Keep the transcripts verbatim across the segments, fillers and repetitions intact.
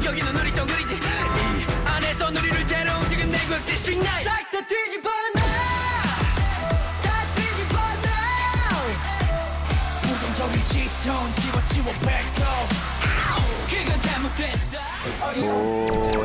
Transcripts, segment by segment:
여기는 우리 정글이지. 이 안에서 우리를 데려온 지금 내국 디스트릭 나인. 싹 다 뒤집어 놔. 다 뒤집어 놔. 부정적인 시선 지워 지워 뱉고. 그건 잘못됐어. 오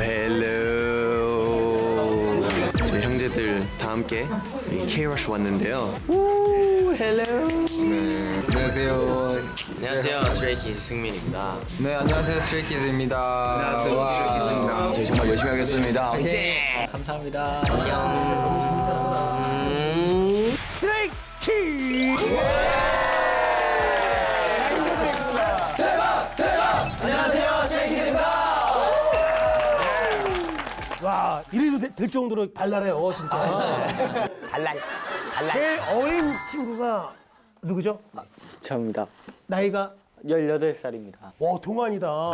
헬로. 저희 형제들 다 함께 K-러쉬 왔는데요. 오 헬로. 네, 안녕하세요. 안녕하세요, 스트레이키즈 승민입니다. 네, 안녕하세요, 스트레이키즈입니다. 안녕하세요, 스트레이키즈입니다. 저희 정말 열심히 하겠습니다. 화이팅! 감사합니다. 안녕. 스트레이키즈! 대박! 대박! 안녕하세요, 스트레이키즈입니다. 와, 이래도 되, 될 정도로 발랄해요, 진짜. 발랄. 발랄. 제일 어린 친구가 누구죠? 아, 저입니다. 나이가? 열여덟 살입니다. 와, 동안이다.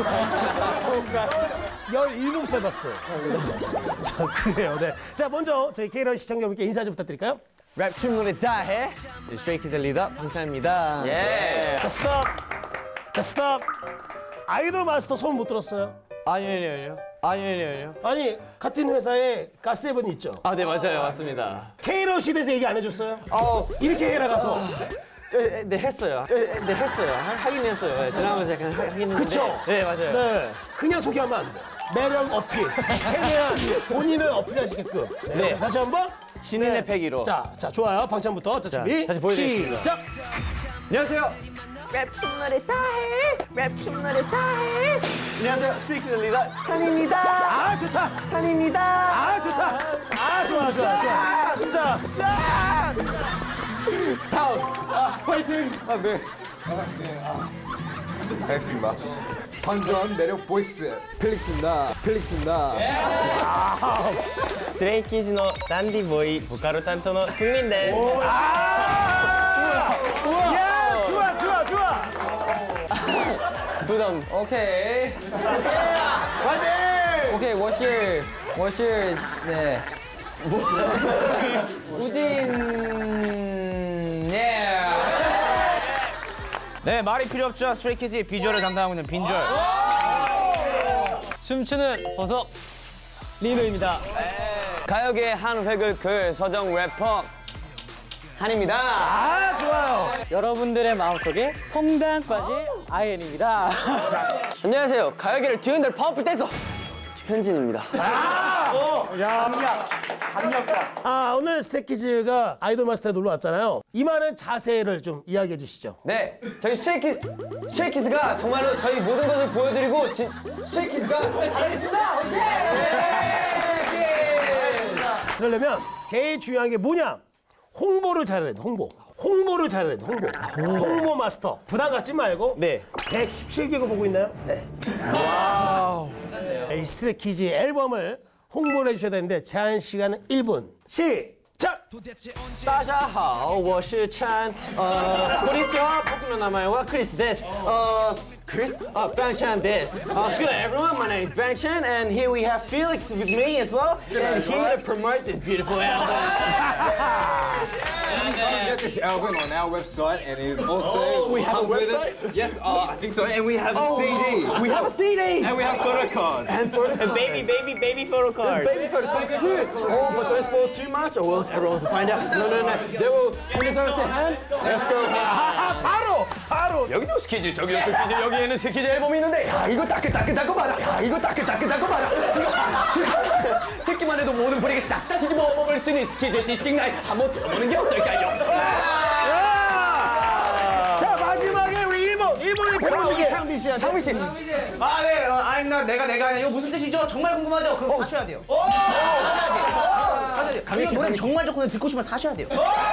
열일곱 살 봤어요. 자, 그래요, 네. 자, 먼저 저희 K-러쉬 시청자분께 인사 좀 부탁드릴까요? 랩 춤 노래 다 해. 스트레이키즈 리더 방찬입니다. 예. 자, 스톱. 자, 스톱. 아이돌 마스터 소문 못 들었어요? 아니요, 아니요, 아니요. 아니요, 아니요, 아니요. 아니, 같은 회사에 가세븐이 있죠? 아, 네, 맞아요. 맞습니다. K-러쉬에 대해서 얘기 안 해줬어요? 어, 이렇게 해라 가서. 네, 네 했어요. 네, 네, 했어요. 하, 하긴 했어요. 네, 지나가면서 약간 하, 하긴 했는데. 그쵸? 네, 맞아요. 네. 그냥 소개하면 안 돼. 매력 어필. 최대한 본인을 어필하시게끔. 네. 다시 한 번. 신인의 패기로. 자, 자, 좋아요. 방찬부터. 자, 준비. 다시 보여드리겠습니다. 시작. 안녕하세요. 랩 춤 노래 다 해. 랩 춤 노래 다 해. 안녕하세요. 스트레이키즈 리더 찬입니다. 아, 좋다. 찬입니다. 아, 좋다. 아, 좋아, 좋아, 좋아. 자, 다음. 아, 파이팅. 아, 네. 알겠습니다. 반전 매력 보이스 필릭스입니다. 필릭스입니다. 스트레이키즈のダンディボーイボカロ担当のスンミンです。 아, 야, 좋아, 좋아, 좋아. 부담. 오케이. 화이팅! 오케이, 워실. 워실. 네. 우진. 네. 네, 말이 필요 없죠. 스트레이키즈의 비주얼을 담당하고 있는 빈주얼. 춤추는 보석 리노입니다. 가요계의 한 획을 그을 서정 래퍼 한입니다. 아, 좋아요. 여러분들의 마음속에 퐁당 빠진 아이엔입니다. 안녕하세요. 가요계를 뒤흔들 파워풀 댄서 현진입니다. 아, 오늘 스트레이키즈가 아이돌 마스터에 놀러 왔잖아요. 이만한 자세를 좀 이야기해 주시죠. 네, 저희 스트레이키즈, 스트레이키즈가 정말로 저희 모든 것을 보여드리고 진, 스트레이키즈가 잘하겠습니다. 그러려면 제일 중요한 게 뭐냐? 홍보를 잘해야 돼, 홍보. 홍보를 잘해야 돼, 홍보. 홍보 마스터. 부담 갖지 말고. 네. 백십칠 개국 보고 있나요? 네. 와우. 이 스트레이키즈 앨범을 홍보를 해주셔야 되는데 제한 시간은 일 분. 시작! 大家好，我是 Chan。呃，こんにちは。僕の名前は Chris です。呃 Chris, uh, Bangshan this. Uh, good everyone, my name is Bangshan, and here we have Felix with me as well, and here to promote this beautiful album. Get this album on our website, and it is also Oh, we have a comes with website? it. Yes, uh, I think so. And we have a C D. We have a C D! And we have photo cards. And photo cards. baby, baby, baby photo card. Baby photo cards too. Oh, but don't spoil too much, or else everyone will find out. No, no, no. They will put this over their hand. Let's go. 아, 바로! 바로! 여기도 스키즈, 저기도 스키즈, 여기에는 스키즈 앨범이 있는데, 야 이거 따끈따끈따끈 맞아. 야 이거 따끈따끈따끈 맞아. 듣기만 해도 모든 분위기 싹 다 뒤집어 먹을 수 있는 스키즈 디스트릭 나인 한번 들어보는 게 어떨까요? 자, 마지막에 우리 일 번. 일 번이 백번이게. 창빈 씨한테. 창빈 씨. 아 네, 어, I'm not 내가 내가 이거 무슨 뜻이죠? 정말 궁금하죠? 그럼 사셔야 돼요. 사셔야 돼요. 이거 노래 정말 좋거든요. 듣고 싶으면 사셔야 돼요.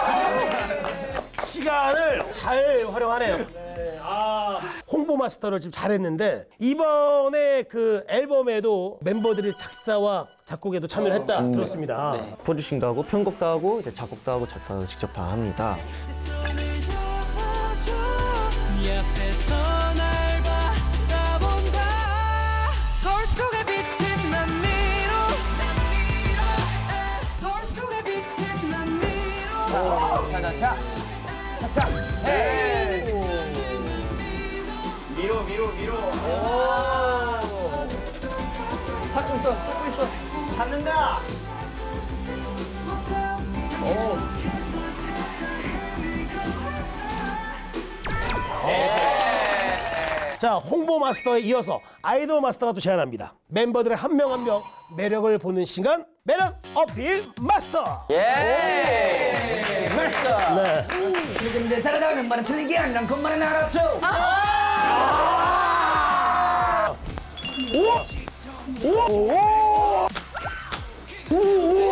시간을 잘 활용하네요. 아, 홍보 마스터를 지금 잘했는데 이번에 그 앨범에도 멤버들이 작사와 작곡에도 참여를 했다 들었습니다. 네. 프로듀싱도 하고 편곡도 하고 이제 작곡도 하고 작사도 직접 다 합니다. 차차차 차차 헤이 미로 미로 미로 오 자, 홍보 마스터에 이어서 아이돌 마스터가 또 제안합니다. 멤버들의 한 명 한 명 매력을 보는 시간, 매력 어필 마스터. 예. 마스터. 네. 근데 다르다는 말은 틀린 게 아니란 것만은 알았죠. 오! 오! 오!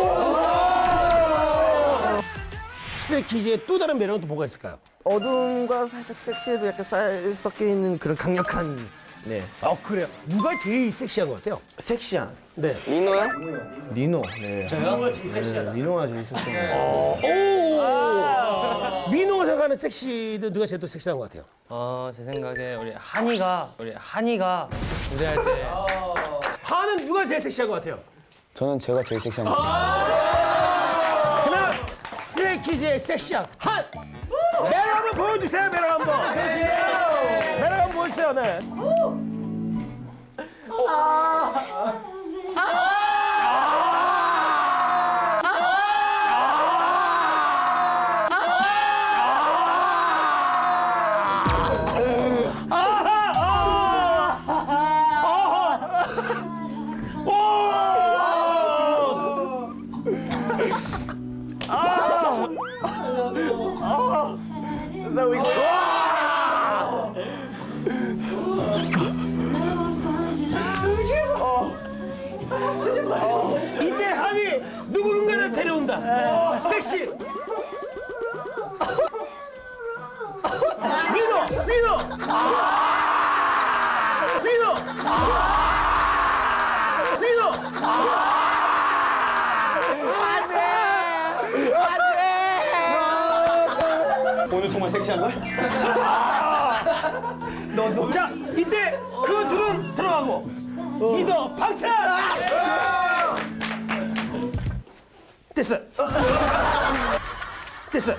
스트레이키즈의 또 다른 매력은 또 뭐가 있을까요? 어둠과 살짝 섹시에도 약간 쌀 섞여 있는 그런 강력한. 네. 어, 그래요. 누가 제일 섹시한 것 같아요? 섹시한. 네. 리노야? 리노. 네. 누가 제일 섹시하다? 리노가 제일 섹시한 거. 오! 민호가 생각하는 섹시도 누가 제일 또 섹시한 것 같아요? 어, 제 생각에 우리 한이가 우리 한이가 무대할 때 하는 누가 제일 섹시한 것 같아요? 저는 제가 제일 섹시한 거 같아요. 그러면 스트레이키즈의 섹시한 한! 매력 한번 보여주세요, 매력 한번! 매력 한번 보여주세요, 네. 이때 한이 누군가를 데려온다. 섹시. 민호, 민호, 민호, 민호. 오늘 정말 섹시한 거야? 너, 너. 자, 이때 그 둘은 들어가고 리더 방찬. 됐어. 됐어.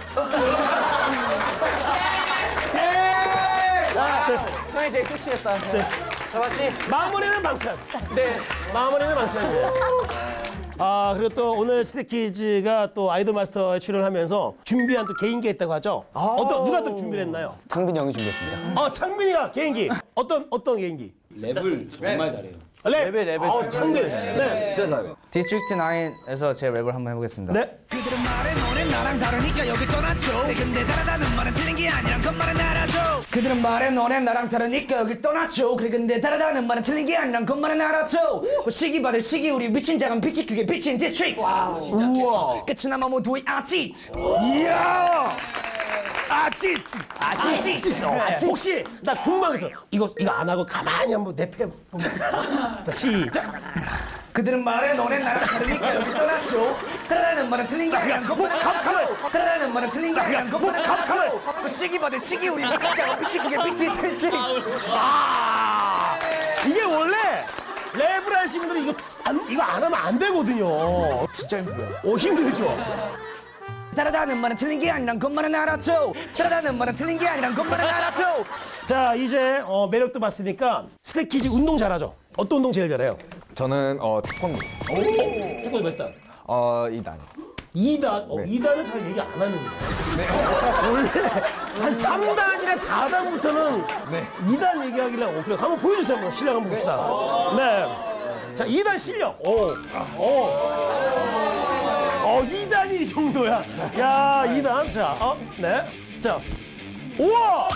됐어. 형이 제일 섹시했다. 됐어. 잡았지? 마무리는 방찬. 네. 마무리는 방찬이에요. 아, 그리고 또 오늘 스트레이키즈가 또 아이돌 마스터에 출연하면서 준비한 또 개인기 있다고 하죠. 어떤 누가 또 준비를 했나요? 창빈이 형이 준비했습니다. 어, 창빈이가 개인기. 어떤 어떤 개인기? 랩을 정말 잘해요. 랩. 랩을, 랩을 어, 창빈. 네. 진짜 잘해요. 디스트릭트 나인에서 제 랩을 한번 해보겠습니다. 네. 그들은 말해 너는 나랑 다르니까 여길 떠났죠. 근데 다르다는 말은 틀린 게 아니란 것만은 알아줘. 그들은 말해 너네 나랑 다르니까 여길 떠났죠. 그래 근데 다르다는 말은 틀린 게 아니란 것만은 알았죠. 뭐 시기 받을 시기 우리 미친 자간 빛이 그게 비친 디스트릭트. 우와. 끝은 아마 모두의 아짓. 이야. 아짓. 아짓. 혹시 나 궁금한 거 있어. 이거 이거 안 하고 가만히 한번 내패 보면. 자, 시작. 그들은 말해 너네 나랑 다르니까 여길 떠났죠. 다르다는 말은 틀린 게 아니란 것만은 알았죠. 다르다는 말은 틀린 게 아니란 것만은 알았죠. 뭐 시기 받을 시기 우리 미친 자간 빛이 그게 비친 디스트릭트. 아, 이게 원래 랩을 하시는 분들은 이거 안, 이거 안 하면 안 되거든요. 진짜 힘들어요. 오, 힘들죠? 다르다는 말은 틀린 게 아니란 것만은 알았죠. 다르다는 말은 틀린 게 아니란 것만은 알았죠. 자, 이제 어, 매력도 봤으니까 스트레이키즈 운동 잘하죠? 어떤 운동 제일 잘해요? 저는 어 태권도. 태권도 몇 단? 어 이 단. 이 단? 어, 이 단은 잘 얘기 안 하는데. 원래 한 삼 단이나 사 단부터는 이 단 얘기하길래 어, 그래. 한번 보여주세요. 한번 실력 한번 봅시다. 네. 자, 이 단 실력. 오. 오. 어, 이 단이 이 정도야. 야, 이 단. 자, 어, 네. 자, 우와!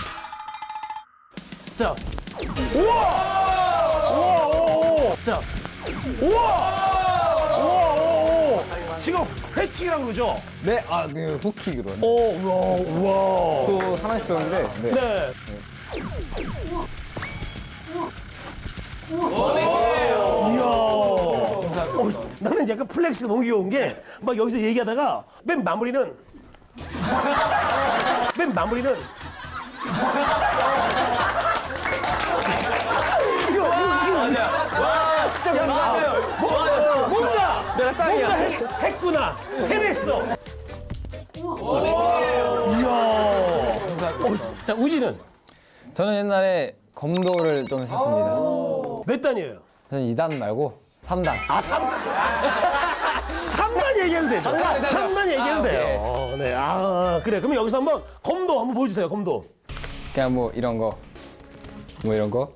자, 우와! 우와, 오, 오. 자, 우와! 우와, 오, 오. 지금 회칙이라고 그러죠? 네, 아, 그 훅킥으로. 오, 우와, 우와. 또 하나 있었는데. 네. 네. 이야. 어, 나는 약간 플렉스가 너무 귀여운 게 막 여기서 얘기하다가 맨 마무리는 맨 마무리는 이거 이거 이거 아니야. 와, 진짜 뭔가요? 뭔가 뭔가 내가 짱이야. 뭔가 했, 했구나. 해냈어. 이야. 어, 자, 우지는 저는 옛날에 검도를 좀 했었습니다. 몇 단이에요? 저는 이 단 말고 삼 단. 아, 삼 단. 삼 단 얘기해도 되죠? 삼 단 얘기해도 돼요. 어, 네. 아, 그래. 그럼 여기서 한번 검도 한번 보여주세요, 검도. 그냥 뭐 이런 거. 뭐 이런 거.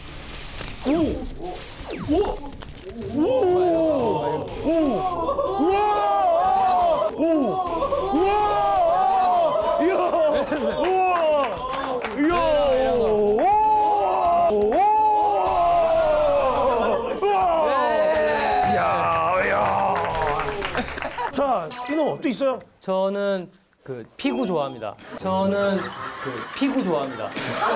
자, 이놈 또 있어요? 저는 그 피구 좋아합니다. 저는 그 피구 좋아합니다.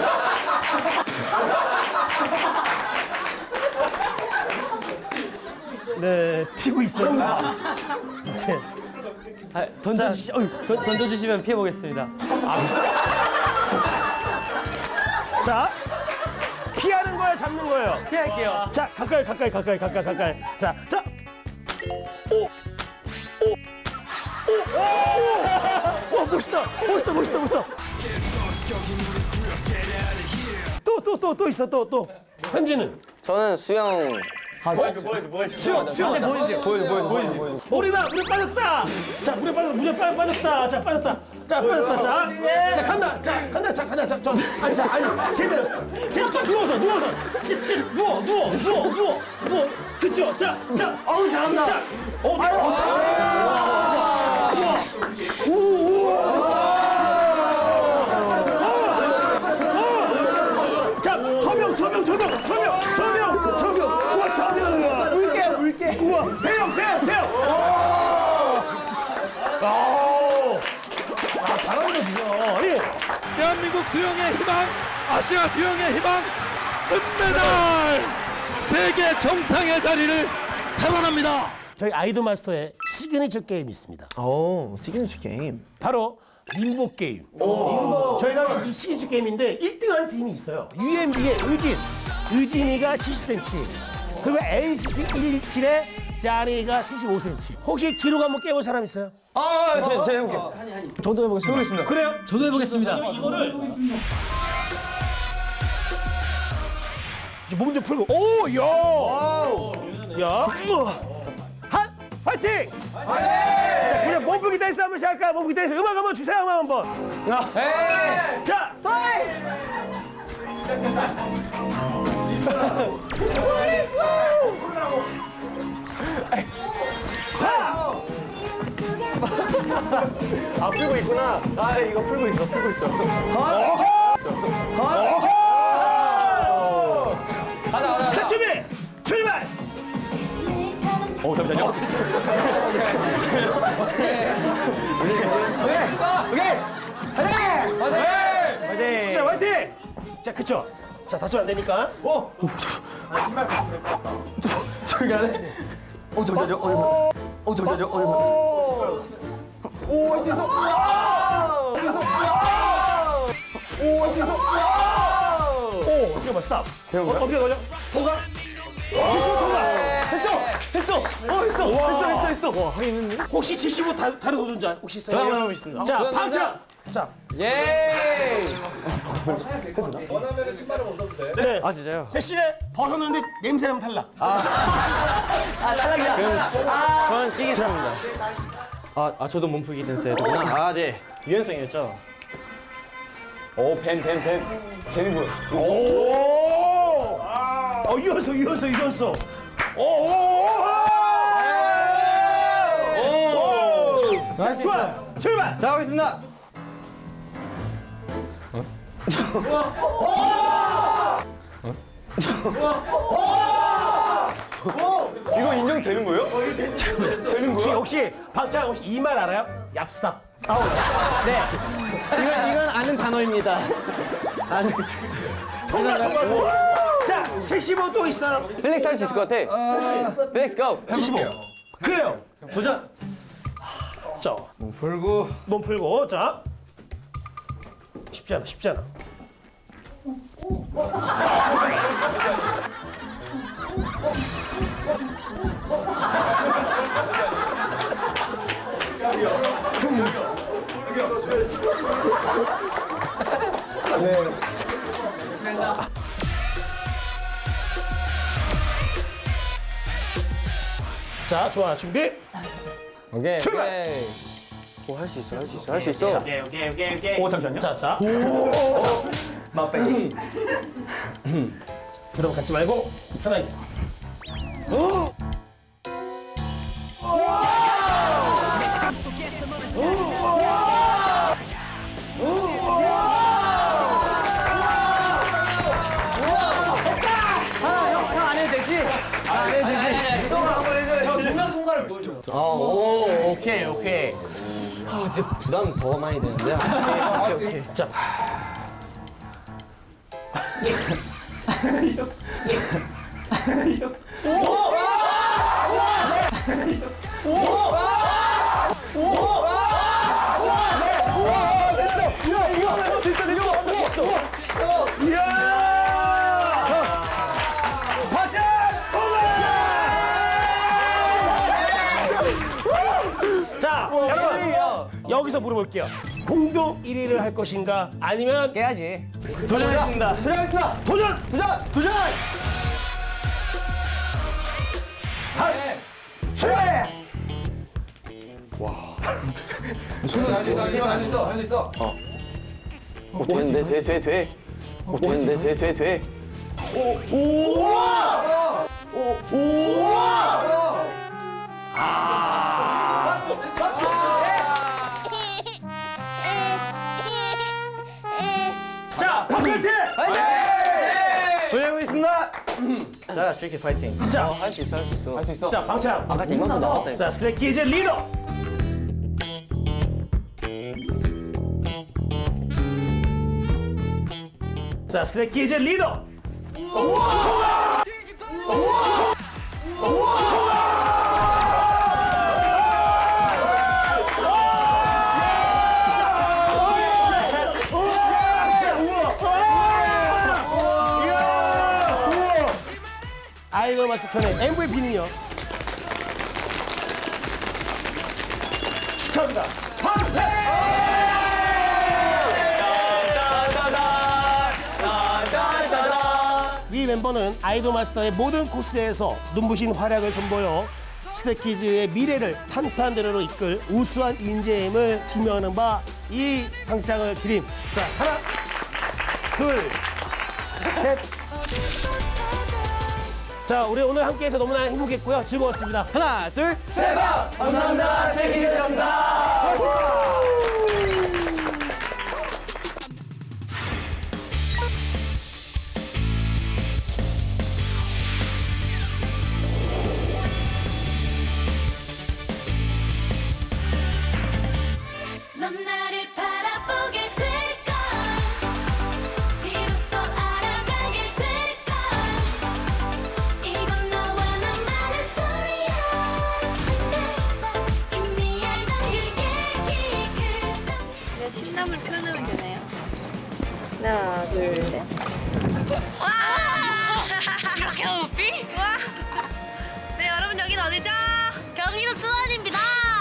네, 피고 있어요. 네. 아, 던져주시, 어이, 던, 던져주시면 피해보겠습니다. 자, 피하는 거예요, 잡는 거예요? 피할게요. 자, 가까이, 가까이, 가까이, 가까이, 가까이. 자, 자. 오! 오! 오! 오! 와, 멋있다! 멋있다, 멋있다, 멋있다! 또, 또, 또, 또 있어, 또, 또. 현진은? 저는 수영. 수영, 수영. 보여주세요. 보여줘, 보여줘, 보여줘. 우리다, 물에 빠졌다! 자, 물에 빠졌다, 물에 빠- 빠졌다. 자, 빠졌다. 자, 빠졌다. 자, 자, 간다. 자, 간다. 자, 간다. 자, 저, 아니, 자, 아니, 제대로. 제대로, 저, 누워서, 누워서. 지, 지, 누워, 누워, 누워, 누워, 누워. 그쵸? 자, 자, 어우, 잘한다. 자, 어, 어, 자. 우와, 우와, 우와. 자, 저명, 저명, 저명, 저명, 저명, 저명. 우와, 저명. 물개, 물개. 우와, 배영, 배영, 배영. 오. 아, 잘하는 거죠. 아니. 대한민국 수영의 희망, 아시아 수영의 희망, 금메달! 세계 정상의 자리를 탈환합니다. 저희 아이돌 마스터의 시그니처 게임이 있습니다. 오, 시그니처 게임. 바로 림보 게임. 저희가 이 시그니처 게임인데 일 등 한 팀이 있어요. 유엠비의 의진. 의진이가 칠십 센티미터. 그리고 엔시티 일이칠의 짜니가 칠십오 센티미터. 혹시 기록 한번 깨볼 사람 있어요? 아, 제가 제 해볼게요. 저도 해보겠습니다. 해보겠습니다. 그래요? 저도 해보겠습니다. 그러면 이거를 몸 좀 풀고. 오, 야, 야, 한, 파이팅! 자, 그냥 몸 풀기 댄스 한번 시작할까요? 몸 풀기 댄스 음악 한번 주세요, 음악 한번. 에이! 자, 아, 풀고 있구나. 아, 이거 풀고 있어, 풀고 있어. 자, 준비, 출발. 오, 잠시만요. 자, 화이팅! 자, 그쵸? 자, 다치면 안 되니까. 저기 안에. 어, 잠시만요. 어, 어, 잠시만요. 어, 오, 할 수 있어. 할 수 있어. 오, 할 수 있어. 오, 잠깐만, 스탑. 어, 어떻게 걸려? 통과? 칠십오 통과! 했어, 했어. 어, 했어, 했어, 했어, 했어. 와, 하긴 했네. 혹시 칠십오 다, 다른 도전자 혹시 있어요? 저 한번 해보겠습니다. 자, 박자! 예! 네. 아, 진짜요? 대신에 벗었는데 냄새나면 탈락. 저는 찌개입니다. 아, 아, 저도 몸풀기 댄스 해야 되구나. 아, 네. 유연성이었죠. 오, 벤, 벤, 벤. 제니분. 오! 어, 이었어, 이었어, 이었어. 오, 오, 오! 오! 자, 좋아. 출발. 자, 하겠습니다. 이거 인정되는 거예요? 혹시, 혹시 박자 혹시 이 말 알아요? 얍삽. 네. 이건, 이건 아는 단어입니다. 아는. 통과, 통과, 통과. 자, 칠십오 또 있어. 플렉스 할 수 있을 것 같아. 플렉스 고! 칠십오. 그래요. 도전. 자, 몸 풀고. 몸 풀고. 자. 쉽지 않아, 쉽지 않아. 자, 좋아. 준비. 오케이. 출발! 오케이. 오, 할 수 있어, 할 수 있어, 할 수 있어. 오, 잠시만요. 자, 자. 오! 자. 맛배기. 부담 갖지 말고 편하게. 어, 오, 오케이, 오케이. 아, 근데 부담 더 많이 되는데. 오케이, 오케이, 오케이. 자. 자, 여러분 여기서 물어볼게요. 공동 일 위를 할 것인가 아니면 깨야지. 도전하겠습니다. 도전하겠습니다. 도전! 도전! 도전! 손을 할수 있어, 할 수 있어, 할 수 있어. 오, 되는데, 돼, 돼, 돼. 오, 되는데, 돼, 돼, 돼. 자, 박수팀! 도전해보겠습니다. 자, 슈이키 파이팅. 자, 할 수 있어, 할 수 있어. 할 수 있어. 자, 방창. 아까 이만큼 나왔다. 자, 스트레이키즈 리더. 자, 스트레이키즈 리더. 아이돌 마스터 편의 엠브이피는요. 축하합니다. 박태! 이 멤버는 아이돌 마스터의 모든 코스에서 눈부신 활약을 선보여 스트레이키즈의 미래를 탄탄대로로 이끌 우수한 인재임을 증명하는 바 이 상장을 드림. 자, 하나, 둘, 셋. 자, 우리 오늘 함께해서 너무나 행복했고요. 즐거웠습니다. 하나, 둘, 셋! 감사합니다. 스트레이키즈였습니다. 넌 나를 바라보게 될까 비로소 알아가게 될까 이건 너와 나만의 스토리야 이미 알던 그 얘기 그냥 신남을 표현하면 되나요? 하나 둘셋 와! 이렇게 우비? 와! 네 여러분 여긴 어디죠? 경기도 수원입니다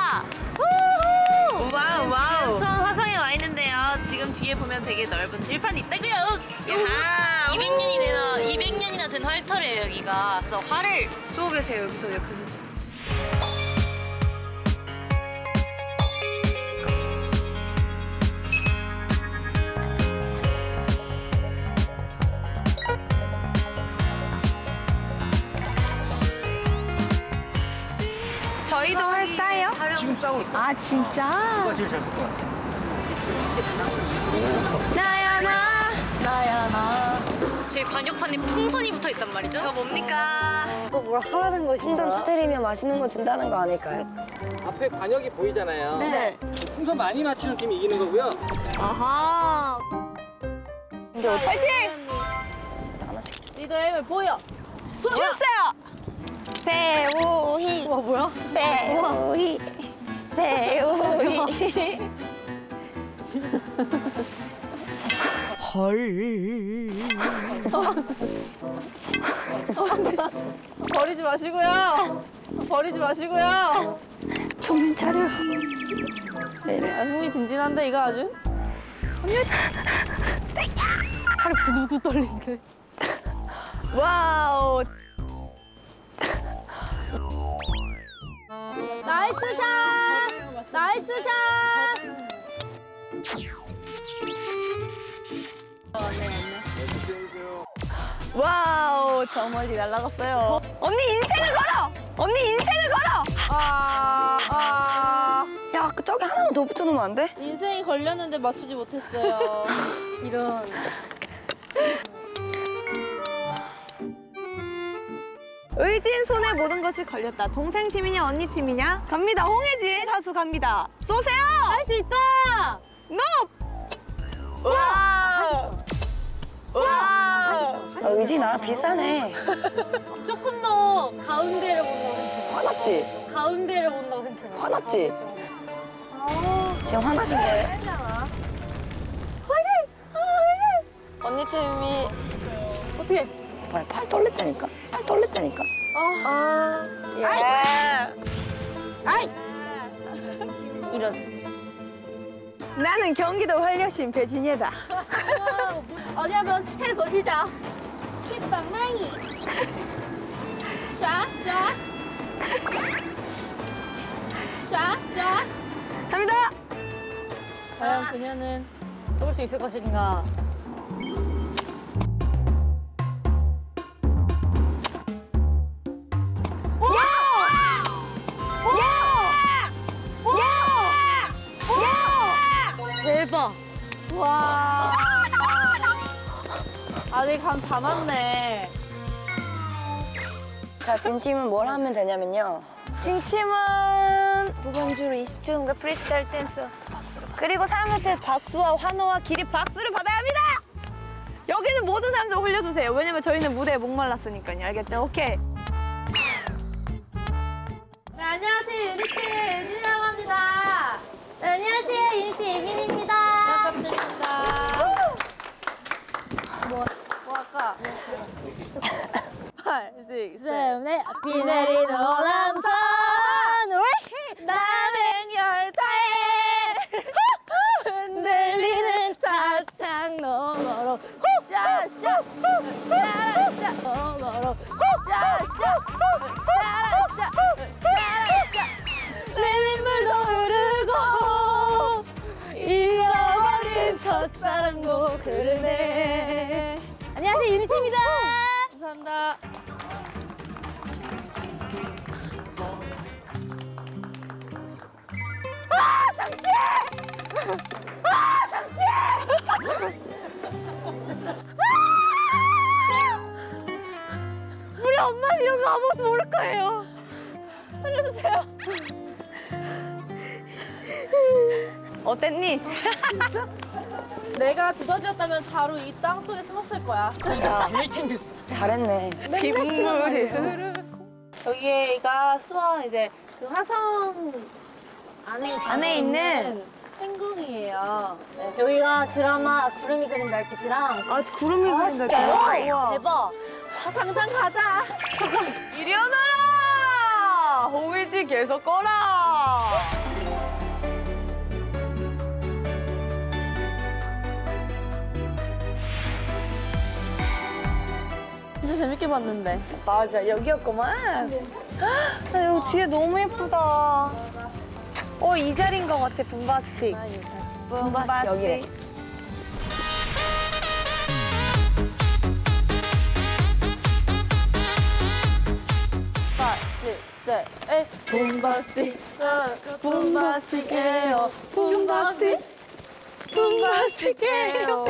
와우 와우 수원 화성에 와 있는데요. 지금 뒤에 보면 되게 넓은 들판이 있다고요. 야하. 이백 년이나 이백 년이나 된 활터래요 여기가. 그래서 활을 쏘고 계세요 여기서 옆에서. 저희도 활 쏴요? 지금 싸우고 있어. 아 진짜? 누가 제일 잘 쏠 것 같아? 나야 나 나야 나 저희 관역판에 풍선이 붙어 있단 말이죠? 저 뭡니까? 또 뭘 하라는 것이 풍선 터뜨리면 맛있는 거 준다는 거 아닐까요? 앞에 관역이 보이잖아요. 네. 풍선 많이 맞추는 팀이 이기는 거고요. 아하. 이제 어떻게? 파이팅! 리더의 힘을 보여! 춤추세요! 배우희. 와 뭐야? 배우희. 배우희. 버리지 마시고요. 버리지 마시고요. 정신 차려. 왜 이래? 아, 흥미진진한데 이거 아주. 팔이 부들부들 떨리는데. 와우. 나이스 샷. 나이스 샷. 오, 저 멀리 날아갔어요. 언니 인생을 걸어! 언니 인생을 걸어! 아, 아. 야, 그 저기 하나만 더 붙여놓으면 안 돼? 인생이 걸렸는데 맞추지 못했어요. 이런. 의진 손에 모든 것이 걸렸다. 동생 팀이냐 언니 팀이냐? 갑니다. 홍혜진 사수 갑니다. 쏘세요. 할 수 있다. 노. 와. 와. 아, 의진 나랑 비슷하네. 조금 더 가운데를 본다고 생각해. 화났지? 가운데를 본다고 생각해. 화났지? 지금 화나신 거예요? 화이팅! 언니 팀이 어떻게? 팔, 팔 떨렸다니까? 팔 떨렸다니까? 어. 아, 예. 아이! 이런. 나는 경기도 활려신 배진예다. 어디 한번 해보시죠. kit방망이. 쫙, 쫙. 쫙, 쫙. 갑니다. 과연 그녀는 쏠 수 있을 것인가? 대박! 와. 아들 감 잡았네. 자, 진팀은 뭘 하면 되냐면요. 진팀은 무반주로 이십 초인가 프리스타일 댄스. 그리고 사람한테 박수와 환호와 기립 박수를 받아야 합니다! 여기는 모든 사람들 올려주세요. 왜냐면 저희는 무대에 목말랐으니까요. 알겠죠? 오케이. 네, 안녕하세요. 유니티 유진이라고 합니다. 네, 안녕하세요. 유니티 예민입니다. 반갑습니다. 뭐, 뭐 할까? 팔, 육, 셋, 넷. 비 내리는 오람선 남행열차에 흔들리는 차창 너머로 샤샤 샤샤 너머로 샤샤 샤샤 샤샤 내눈물도 흐르고 잃어버린 첫사랑도 흐르네. 안녕하세요. 유니티입니다. 감사합니다. 아, 창피해! 아, 창피해! 우리 엄마는 이런 거 아무것도 모를 거예요. 살려주세요. 어땠니? 진짜? 내가 두더지였다면 바로 이 땅 속에 숨었을 거야. 진짜. 잘 챙겼어. 잘했네. 빗물이 흐르고. 여기가 수원 이제 그 화성 안에, 안에 있는 행궁이에요. 네. 여기가 드라마 구름이 그린 달빛이랑 아, 구름이 아, 그린 진짜요? 달빛? 우와. 대박. 아, 당장 가자. 잠깐. 이리 오너라! 홍일지 계속 꺼라! 진짜 재밌게 봤는데. 맞아, 여기였구만. 네. 아, 여기 뒤에 너무 예쁘다. 어, 이 자리인 것 같아, 붐바스틱. 아, 이 살. 붐바스틱. 여기래. 셋, 에 붐바스틱, 붐바스틱 에어, 붐바스틱, 붐바스틱 에어.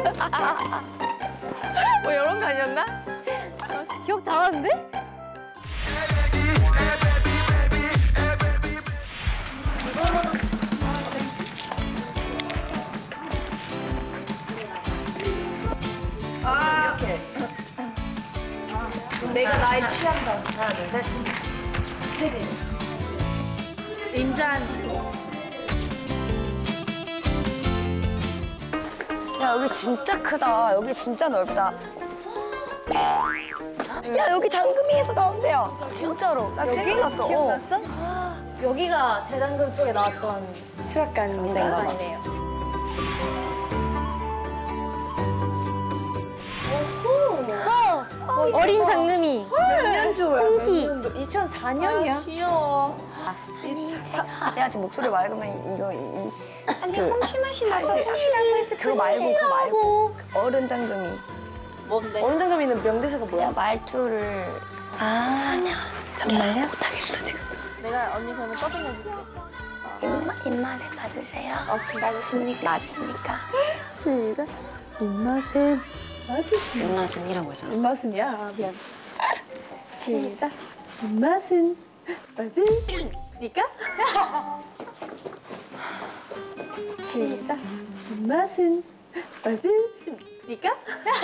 뭐 이런 거 아니었나? 기억 잘하는데? 아, 이렇게. 내가 나의 취한다. 하나, 둘, 셋. 인자한 야, 여기 진짜 크다. 여기 진짜 넓다. 야, 여기 장금이에서 나온대요. 진짜로. 나 기억났어. 기억났어? 어. 여기가 대장금 쪽에 나왔던 수락관인가 봐. 아니네요. 어, 어린 장금이. 몇 년도야? 홍시. 이천사 년이야? 아, 귀여워. 내가 지금 목소리 맑으면 이거 이, 아니 그, 홍시 맛이 나서 홍시라고 했어. 그거 말고 그거 말고 어른 장금이. 뭔데? 어느 정도 있는 명대사가 뭐야? 말투를. 아, 아니야. 정말요? 못하겠어, 지금. 내가 언니 그러면 더빙 해줄게. 입마, 입맛에 맞으세요? 오케이. 맞으십니까? 맞으십니까? 시작. 입맛은 맞으십니까? 입맛은이라고 했잖아. 입맛은이야? 아, 미안. 시작. 입맛은 맞으십니까? 시작. 입맛은 맞으십니까?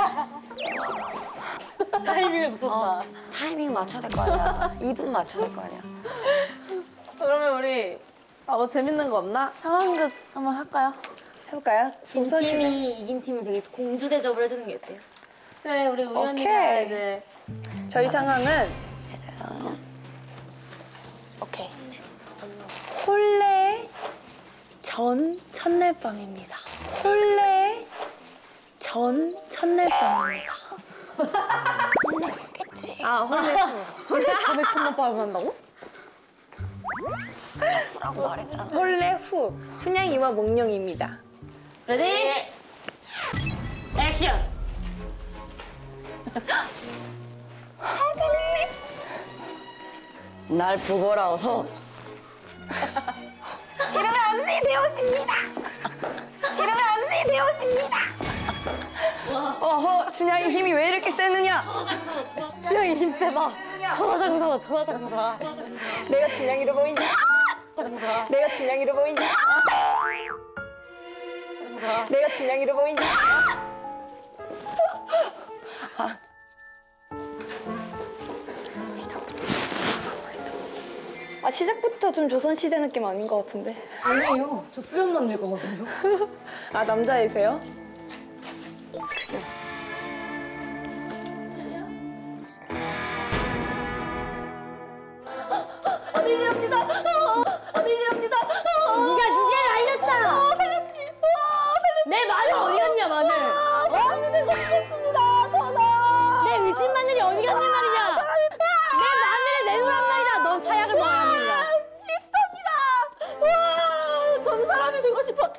타이밍을 놓쳤다. 어, 타이밍 맞춰야 될 거 아니야. 이 분 맞춰야 될 거 아니야. 그러면 우리 아, 뭐 재밌는 거 없나? 상황극 한번 할까요? 해볼까요? 진 팀이 이긴 팀은 되게 공주 대접을 해주는 게 어때요? 그래, 우리 우연이가 오케이. 이제 저희 상황은 저희 상황은 오케이. 홀레 전 첫날 밤입니다. 홀레 전 첫날 밤입니다. 홀레 후겠지. 아, 홀레 후. 홀레 전에 첫날 밤을 한다고? 라고 말했잖아. 홀레 후 순양이와 몽룡입니다. 레디? 액션! 하빈님 날 부거라워서 이러면 안 돼, 배우십니다. 이러면 안 돼, 배우십니다. 어허, 춘향이 힘이 왜 이렇게 세느냐? 춘향이 힘 세봐. 천하장사, 천하장사. 내가 춘향이로 보이냐? 내가 춘향이로 보이냐? 내가 춘향이로 보이냐? 아. 아, 시작부터 좀 조선시대 느낌 아닌 것 같은데? 아니에요. 저 수염 만들 거거든요. 아, 남자이세요? 어디니합니다. 어디니합니다. 네가 주제를 알렸다. 살려주시. 내 마늘 어디 갔냐, 마늘? 사람이 되고 싶었습니다. 전화. 내 의진 마늘이 어디 갔냐 말이냐? 내 마늘을 내놓으란 말이다. 넌 사약을 먹어야 합니다. 실수입니다. 와, 저는 사람이 되고 싶어.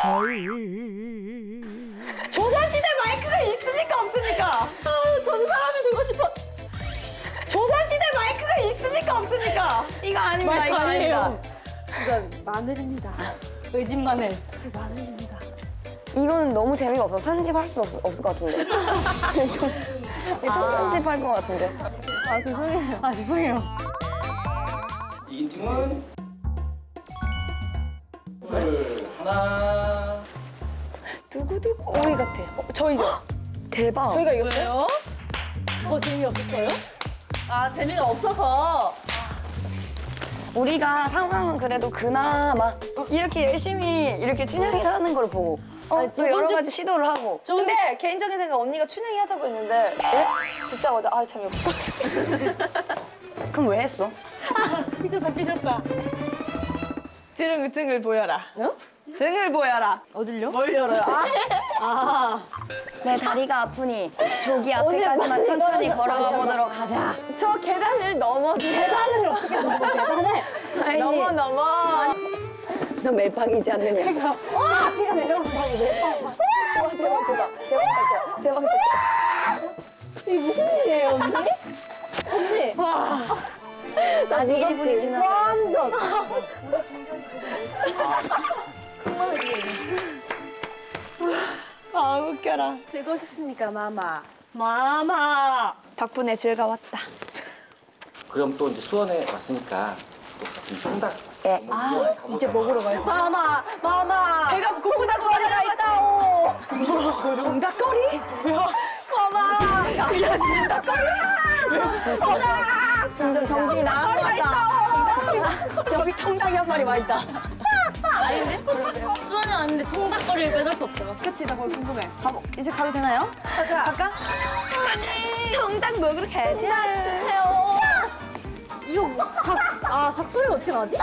조선시대 마이크가 있습니까, 없습니까? 아, 저는 사람이 되고 싶어. 조선시대 마이크가 있습니까, 없습니까? 이거 아닙니다, 이거 아닙니다. 이건 마늘입니다. 의진 마늘. 제 마늘입니다. 이거는 너무 재미가 없어. 편집할 수 없, 없을 것 같은데. 아. 편집할 것 같은데. 아, 죄송해요. 아, 죄송해요. 이긴 팀은 하나 두구두구 오리 같아. 어, 저희죠? 대박. 저희가 이겼어요? 더 재미없었어요? 아, 재미가 없어서. 우리가 상황은 그래도 그나마 이렇게 열심히 이렇게 춘향이 하는 걸 보고 어, 아니, 또 여러 번째- 가지 시도를 하고 근데 개인적인 생각 언니가 춘향이 하자고 했는데 에? 듣자마자 아 재미없을 것 같아. 그럼 왜 했어? 삐졌다, 삐졌다. 등을, 등을 보여라. 어? 등을 보여라. 어딜요? 뭘 열어요? 아, 아. 내 다리가 아프니 조기 앞에까지만 천천히 걸어가 보도록 하자. 저 계단을 넘어. 계단을 어떻게 넘어, 계단을? 아니, 넘어, 넘어. 너 멜빵이지 않느냐? 와! 비가 내려온다고 내 와 대박 대박 대박 대박 대박. 이게 무슨 일이에요, 언니? 언니! 와. 아직 일 분이 지났어. 완전. 아, 웃겨라. 즐거우셨습니까, 마마? 마마. 덕분에 즐거웠다. 그럼 또 이제 수원에 왔으니까 또 통닭 예. 아, 이제 먹으러 가요. 마마, 마마. 배가 고프다고 말이가 있다오. 동닭거리? 뭐야? 마마. 그냥 동닭거리야. 아, 순전 정신이 나간 것 같다. 여기 통닭이 한 마리 와 있다. 아닌데? 수원에 왔는데 통닭거리를 빼놓을 수 없잖아. 그치, 나 거기 궁금해. 가보, 이제 가도 되나요? 가자. 갈까? 통닭 먹으러 가야지. 주세요. 이거 닭, 아, 닭 소리가 어떻게 나지?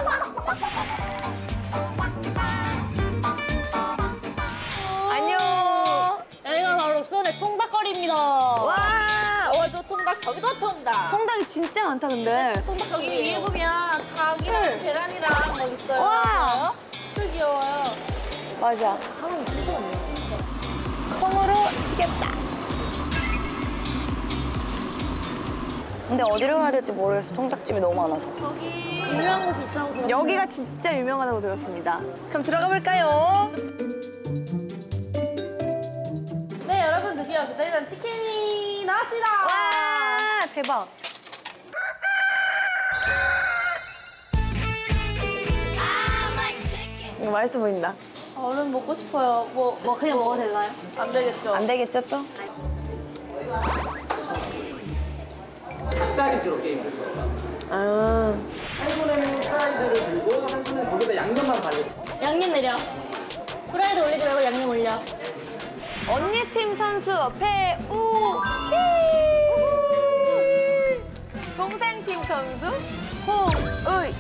안녕. 여기가 바로 수원의 통닭거리입니다. 와, 어도 통닭, 저기도 통닭. 통닭이 진짜 많다, 근데. 통닭 저기 위에 보면 닭이랑 계란이랑 뭐 있어요. 와. 되게 귀여워요. 맞아. 사람이 진짜 많네요. 콩으로 튀겼다. 근데 어디로 가야 될지 모르겠어. 통닭집이 너무 많아서. 저기 유명한 곳이 있다고 들었어요. 여기가 진짜 유명하다고 들었습니다. 그럼 들어가 볼까요? 네, 여러분 드디어 기다리던 치킨이 나왔습니다. 와, 대박. 이거 맛있어 보인다. 얼른 먹고 싶어요. 뭐, 뭐 그냥 먹어도 되나요? 안 되겠죠? 안 되겠죠, 또? 닭다리 주로 게임. 아. 한 손에는 프라이드를 들고 한 손에는 거기다 양념만 발려. 양념 내려. 프라이드 올리지 말고 양념 올려. 언니 팀 선수 배우. 동생 팀 선수 홍의.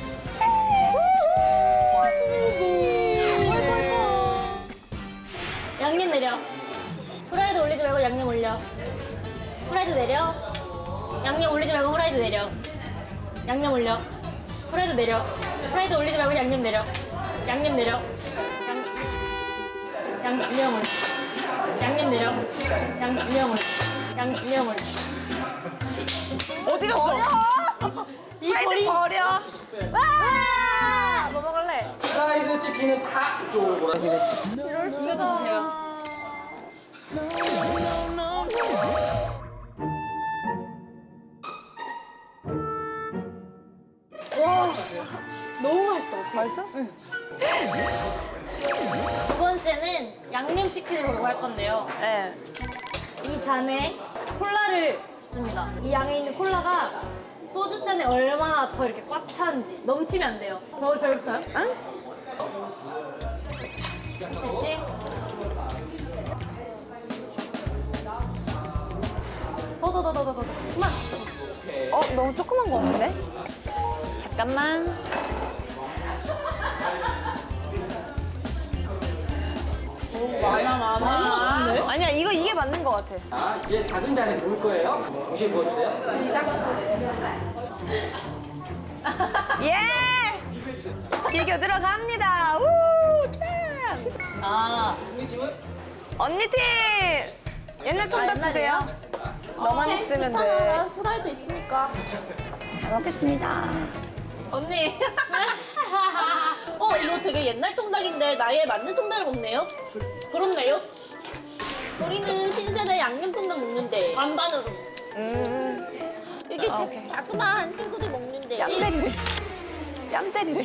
양념 내려. 프라이드 올리지 말고 양념 올려. 프라이드 내려. 양념 올리지 말고 프라이드 내려. 양념 올려. 프라이드 내려. 프라이드 올리지 말고 양념 내려. 양념 내려. 양, 양념 올려. 양념 내려. 양념 올려. 양념 올려. 어디 갔어? 이 프라이드 머리. 버려. 와! 뭐 먹을래? 프라이드 치킨은 다 이쪽으로 하시는. 이럴 수가. 이거 주세요. 와, 너무 맛있다. 맛있어? 응. 두 번째는 양념치킨을 먹어볼 건데요. 네. 이 잔에 콜라를 붓습니다. 이 양에 있는 콜라가 소주잔에 얼마나 더 이렇게 꽉 차는지 넘치면 안 돼요. 저 저부터요? 응? 됐지? 더, 더, 더, 더, 더, 더. 그만. 어, 너무 조그만 거 같은데? 잠깐만. 많아, 많아. 아니야, 이거 이게 맞는 거 같아. 아, 이제 작은 잔에 부을 거예요. 동시에 부어주세요. 예! 비교 들어갑니다. 우! 참! 아, 언니 팀! 옛날 통닭 아, 주세요. 너만 오케이, 있으면 괜찮아. 돼. 프라이드 있으니까. 잘 먹겠습니다. 언니. 어, 이거 되게 옛날 통닭인데 나이에 맞는 통닭을 먹네요? 그렇네요. 우리는 신세대 양념 통닭 먹는데. 반반으로. 음. 이게 아, 자, 오케이. 자그마한 친구들 먹는데. 뺨 때리래. 뺨 때리래.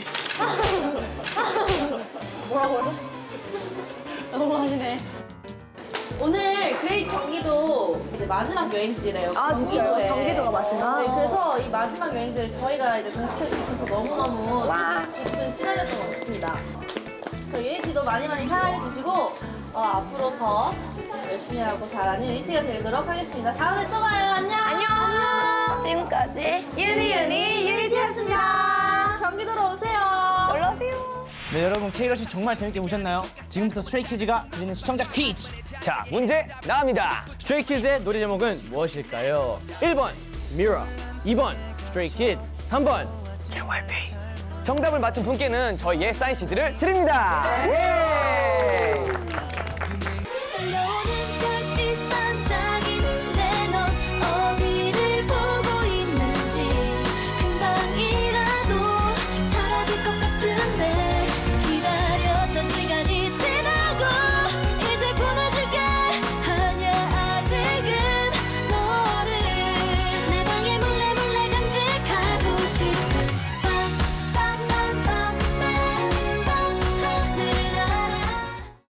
뭐라고요? 너무 하시네. 오늘 그레이트 경기도 이제 마지막 여행지래요. 아, 진짜요? 경기도에. 경기도가 마지막? 네, 그래서 이 마지막 여행지를 저희가 이제 장식할 수 있어서 너무너무 와. 기쁜 시간이었던 것 같습니다. 저희 유니티도 많이 많이 사랑해 주시고 어, 앞으로 더 열심히 하고 잘하는 유니티가 되도록 하겠습니다. 다음에 또 봐요. 안녕. 안녕. 지금까지 유니유니 유니티였습니다. 경기도로 오세요. 놀러 오세요. 네, 여러분 K러시 정말 재밌게 보셨나요? 지금부터 스트레이키즈가 드리는 시청자 퀴즈. 자, 문제 나갑니다. 스트레이키즈의 노래 제목은 무엇일까요? 일 번 Mirror, 이 번 Stray Kids, 삼 번 제이와이피. 정답을 맞힌 분께는 저희의 사인 씨디를 드립니다. 예!